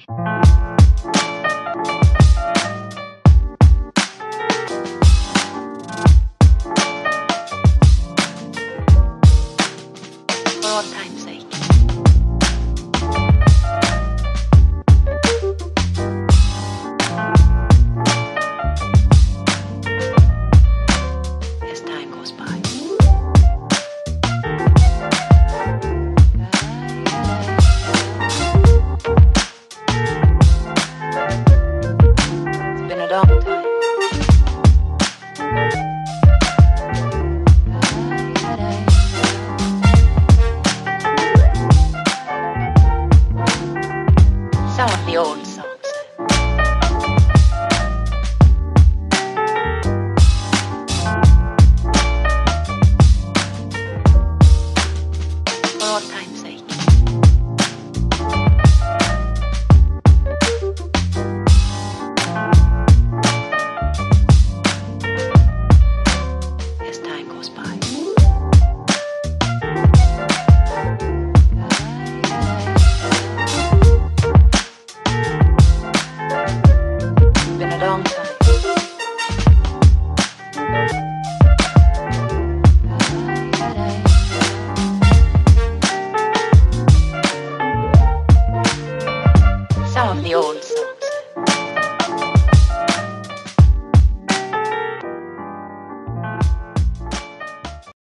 For all time's sake. As time goes by. It's been a long time. Some of the old songs. For all time's sake. As time goes by. Been a long time. Some of the old